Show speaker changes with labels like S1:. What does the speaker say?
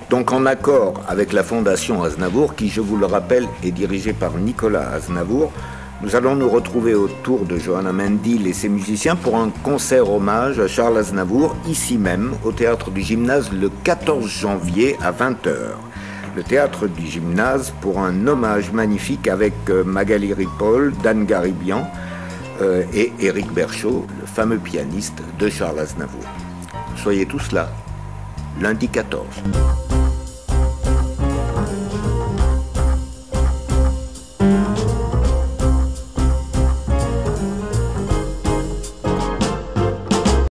S1: Donc en accord avec la Fondation Aznavour, qui, je vous le rappelle, est dirigée par Nicolas Aznavour, nous allons nous retrouver autour de Johanna Mendil et ses musiciens pour un concert hommage à Charles Aznavour, ici même, au Théâtre du Gymnase, le 14 janvier à 20h. Le Théâtre du Gymnase pour un hommage magnifique avec Magali Ripoll, Dan Garibian et Éric Berchot, le fameux pianiste de Charles Aznavour. Soyez tous là, lundi 14.